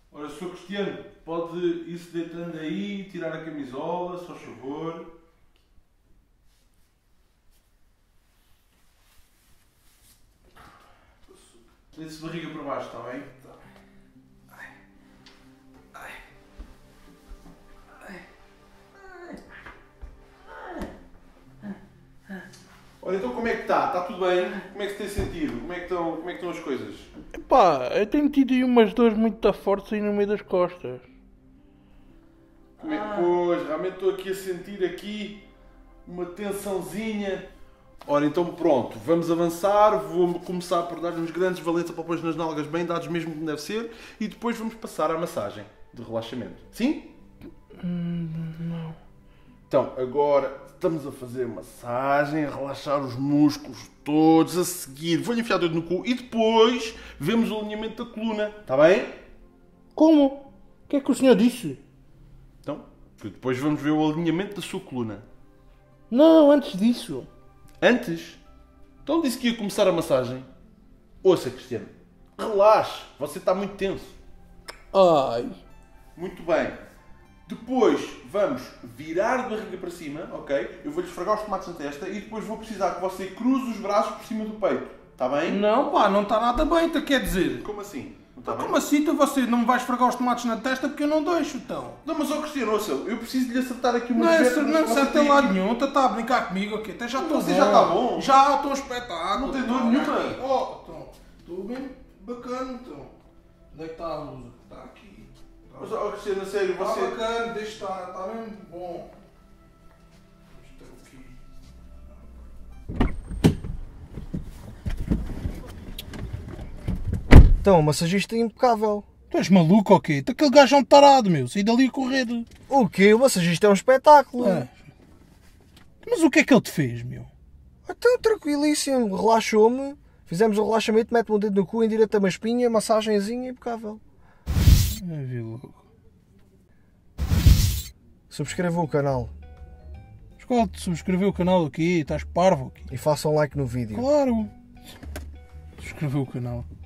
Ora, Sr. Cristiano, pode ir-se deitando aí, tirar a camisola, se faz favor. Deite-se barriga para baixo, está bem? Olha, então como é que está? Está tudo bem? Como é que se tem sentido? Como é que estão as coisas? Epá, eu tenho tido aí umas dores muito fortes aí no meio das costas. Pois, realmente estou aqui a sentir uma tensãozinha. Ora, então pronto, vamos avançar. Vou começar por dar uns grandes valentes após nas nalgas bem dados mesmo como deve ser. E depois vamos passar à massagem de relaxamento. Sim? Não. Então, agora estamos a fazer massagem, a relaxar os músculos todos. A seguir, vou-lhe enfiar o dedo no cu e depois vemos o alinhamento da coluna. Está bem? Como? O que é que o senhor disse? Então, depois vamos ver o alinhamento da sua coluna. Não, antes disso. Antes? Então disse que ia começar a massagem. Ouça, Cristiano. Relaxe. Você está muito tenso. Ai. Muito bem. Depois vamos virar de barriga para cima, ok? Eu vou-lhe esfregar os tomates na testa e depois vou precisar que você cruze os braços por cima do peito. Está bem? Não, pá, não está nada bem, então quer dizer. Como assim? Não está bem? Como assim? Então você não me vai esfregar os tomates na testa porque eu não deixo, então. Não, mas Cristiano, ouça, eu preciso de lhe acertar aqui uma Não, vértebras não que você acerta tem em lado aqui. nenhum, então está a brincar comigo, ok? Até já estou Você bom. já está bom? Já estou um espetáculo. Não tem dor nenhuma? Oh, então, estou bem bacana, então. Onde é que está a luz? Está aqui. Mas, Cristiano, a sério, Está você... bacana, deixa estar, está mesmo bom. Isto é aqui. Então, o massagista é impecável. Tu és maluco ou quê? Aquele gajo é um tarado, meu. Saí dali a correr. O quê? O massagista é um espetáculo. Ah. Mas o que é que ele te fez, meu? Então, tranquilíssimo. Relaxou-me. Fizemos o relaxamento, mete-me o dedo no cu, endireita-me a espinha, massagenzinha, impecável. Subscrevam o canal Escolhe de subscrever o canal aqui. Estás parvo aqui. e façam like no vídeo. Claro. Subscrever o canal.